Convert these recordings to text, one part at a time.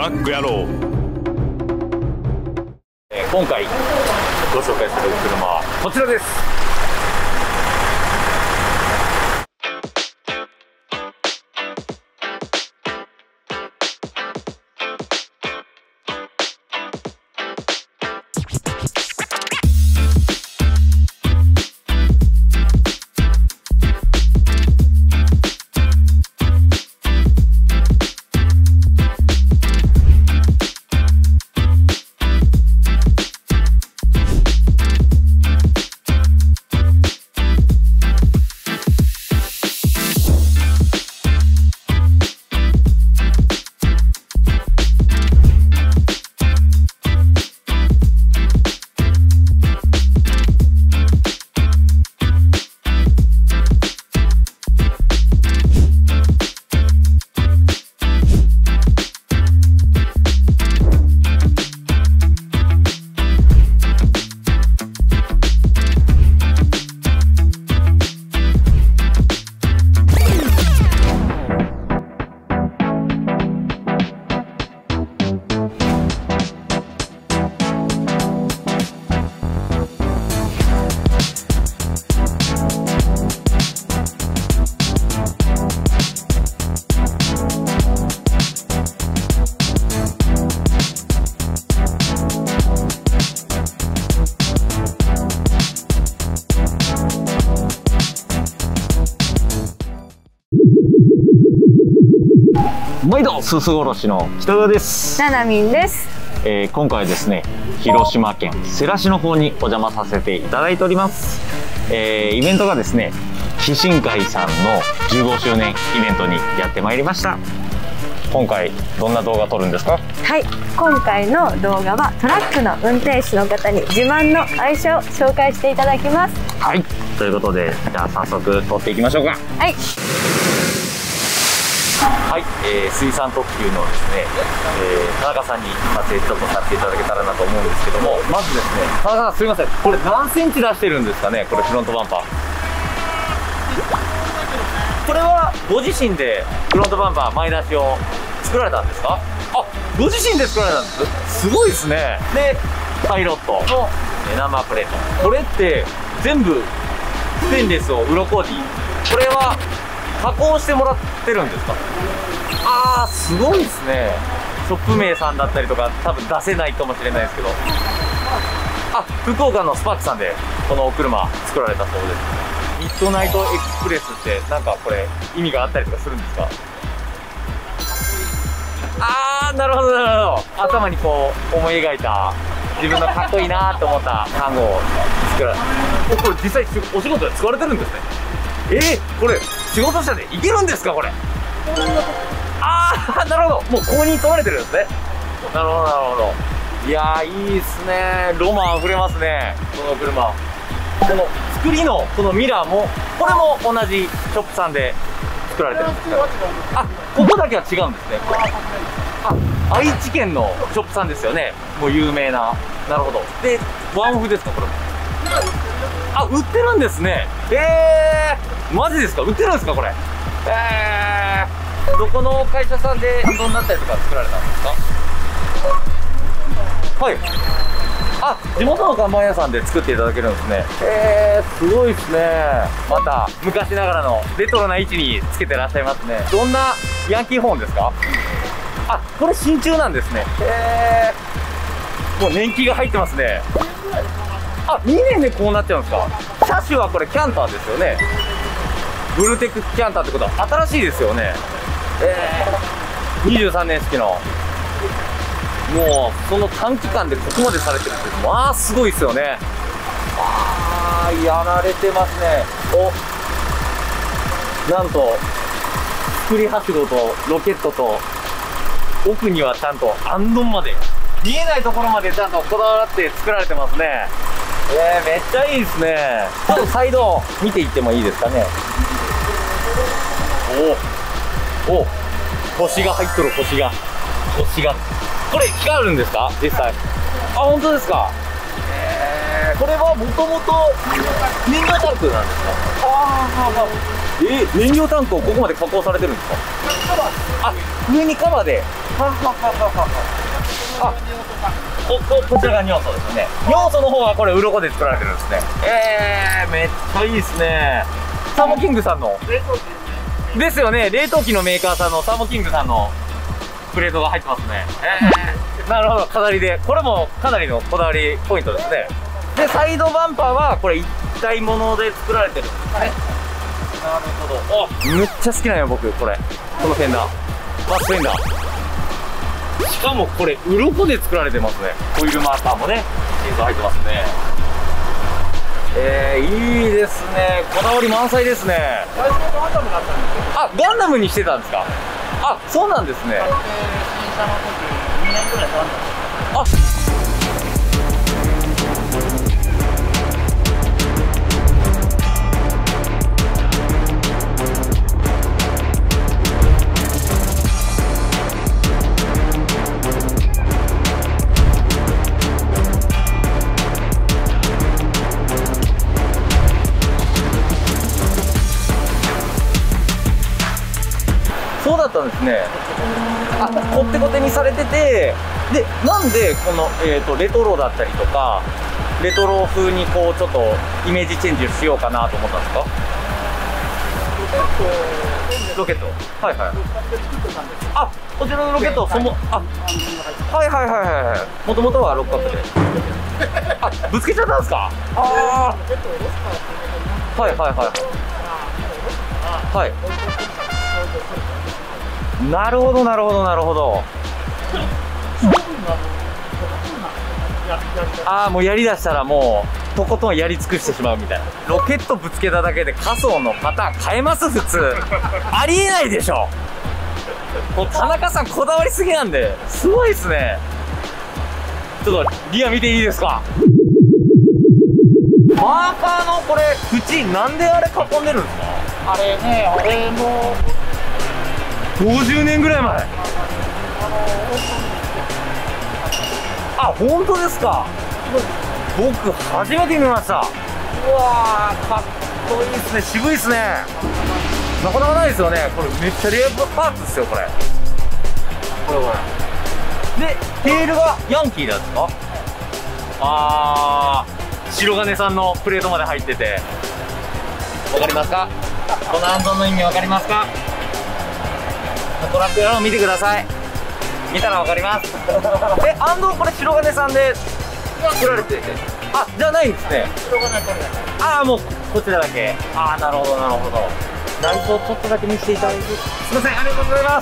ラック野郎。 今回ご紹介する車はこちらです。毎度すす殺しの北川です。 ななみんです。 今回ですね、広島県世羅市の方にお邪魔させていただいております。イベントがですね、キシン会さんの15周年イベントにやってまいりました。今回どんな動画撮るんですか？ はい、今回の動画はトラックの運転手の方に自慢の愛車を紹介していただきます。 はい、ということでじゃあ早速撮っていきましょうか。 はい。 はい、水産特急のですね、田中さんに撮影ちょっとさせていただけたらなと思うんですけども、まずですね、田中さんすいません、これ何センチ出してるんですかね、これフロントバンパー。これはご自身でフロントバンパー前出しを作られたんですか？あ、ご自身で作られたんです。すごいですね。で、パイロットのナンバープレート。これって全部ステンレスを鱗に、これは加工してもらってるんですか？あー、すごいですね。ショップ名さんだったりとか多分出せないかもしれないですけど、あ、福岡のスパークさんでこのお車作られたそうです。ミッドナイトエクスプレスってなんかこれ意味があったりとかするんですか？あー、なるほどなるほど。頭にこう思い描いた自分のかっこいいなと思った単語を作られた。これ実際お仕事で使われてるんですね。これ仕事者でいけるんですかこれ？ああ、なるほど、もう公認取られてるんですね。なるほどなるほど。いやー、いいっすね。ロマンあふれますね、この車。この作りのこのミラーも、これも同じショップさんで作られてるんですか？あ、ここだけは違うんですね。あ、愛知県のショップさんですよね、もう有名な。なるほど。でワンオフですかこれも？あ、売ってるんですね。マジですか？売ってるんですかこれ？どこの会社さんでどんなったりとか作られたんですか？はい。あ、地元の看板屋さんで作っていただけるんですね。すごいですね。また昔ながらのレトロな位置につけてらっしゃいますね。どんなヤンキーホーンですか？あ、これ真鍮なんですね。もう年季が入ってますね。あ、2年でこうなっちゃうんですか？車種はこれキャンターですよね。ブルテックキャンターってことは新しいですよね。23年式の、もうその短期間でここまでされてるって、まあすごいですよね。あー、やられてますね。なんと作りはしごとロケットと、奥にはちゃんとアンドンまで見えないところまでちゃんとこだわって作られてますね。めっちゃいいですね。ちょっとサイド見ていってもいいですかね。お、星が入っとる。星がこれ光るんですか実際？あ、本当ですか。これはもともと燃料タンクなんですか？燃料タンクをここまで加工されてるんですか？ あ、上にカバーで。ははははは。あ、こちらが尿素ですね。尿素の方はこれ鱗で作られてるんですね。めっちゃいいですね。サーモキングさんのですよね。冷凍機のメーカーさんのサーモキングさんのプレートが入ってますね。なるほど、飾りで。これもかなりのこだわりポイントですね。で、サイドバンパーはこれ一体物で作られてるんですね。なるほど。めっちゃ好きなんよ僕これ。このフェンダー。スフェンダー。しかもこれ鱗で作られてますね。ホイールマーカーもね、映像入ってますね。いいですね。こだわり満載ですね。 最初ガンダムだったんですけど。 あ、ガンダムにしてたんですか。あ、そうなんですね。 新車の時2年ぐらいガンダム。 あ、そうだったんですね。あ、コテコテにされてて、で、なんでこの、レトロだったりとか、レトロ風にこうちょっとイメージチェンジしようかなと思ったんですか。ロケット。はいはい。あ、こちらのロケット、はいはいはいはい。もともとは六角で。あ、ぶつけちゃったんですか。ああ。はいはいはい。はい。なるほどなるほどなるほど。ああ、もうやりだしたらもうとことんやり尽くしてしまうみたいな。ロケットぶつけただけで仮想のパターン変えます普通。ありえないでしょ。もう田中さんこだわりすぎなんですごいですね。ちょっとリア見ていいですか。マーカーのこれ縁なんであれ囲んでるんですか。 あれね、あれも 50年ぐらい前。あ、本当ですか。僕初めて見ました。うわー、かっこいいですね。渋いですね。なかなかないですよね。これめっちゃレアパーツですよこれ。これで、テールがヤンキーなんですか。あー、白金さんのプレートまで入ってて、わかりますか。このアンドの意味わかりますか。トラックやろう見てください。見たらわかります。アンドこれ白金さんで作られてて、あ、じゃないんですね。ああ、もうこちらだけ。ああ、なるほどなるほど。内装ちょっとだけ見せていただいて、すいません、ありがとうございます。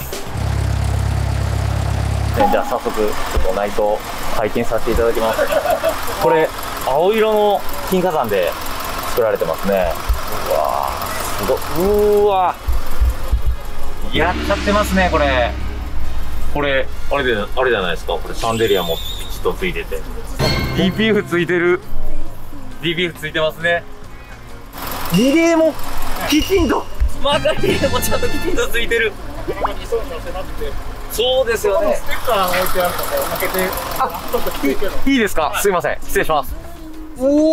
じゃあ早速ちょっと内装拝見させていただきます。これ青色の金火山で作られてますね。うわー、すごい。うわー、やっちゃってますねこれ。これあれじゃないですか。これシャンデリアもピチッとついてて、 DPF ついてる。 DPF ついてますね。リレーもきちんと、マーカーリレーもちゃんときちんとついてる。そうですよね。 ステッカー置いてあるので開けて、ちょっときついけどいいですか。すいません、失礼します。おお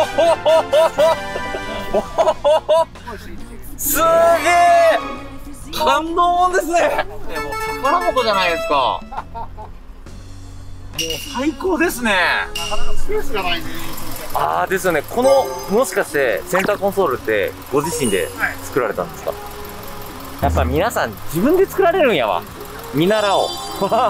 すげえ、感動もんですね。もう宝箱じゃないですか。もう最高ですね。 なかなかスペースがないね。 ああ、ですよね。このもしかしてセンターコンソールってご自身で作られたんですか。やっぱ皆さん自分で作られるんやわ。見習おう。これ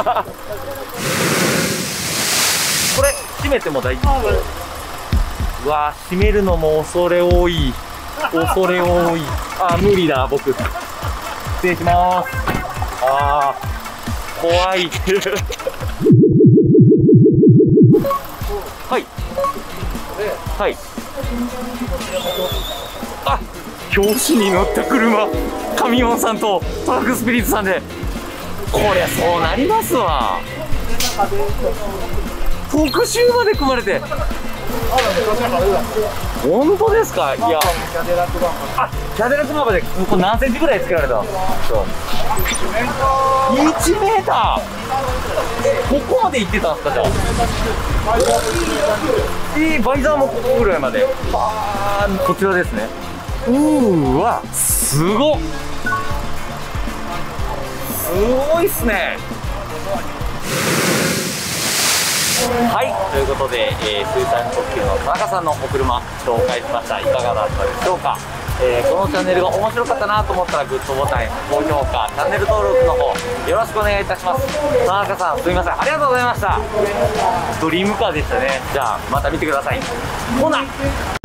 閉めても大丈夫。うわー、閉めるのも恐れ多い。恐れ多い。あー、無理だ僕。失礼します。あー、怖い。はい。はい。あ、表紙に乗った車、神尾さんとトラックスピリッツさんで、こりゃそうなりますわ。特集まで組まれて。本当ですか。いや、あ、キャデラックバンパでこれ何センチぐらい作られたんですか。1メーター。ここまで行ってたんですか。じゃあバイザーもここぐらいまで。こちらですね。うーわ、すごっ。 すごいっすね。はい、ということで、水産特急の田中さんのお車紹介しました。いかがだったでしょうか。このチャンネルが面白かったなと思ったらグッドボタン、高評価、チャンネル登録の方よろしくお願いいたします。田中さんすみません、ありがとうございました。ドリームカーでしたね。じゃあまた見てください。ほな。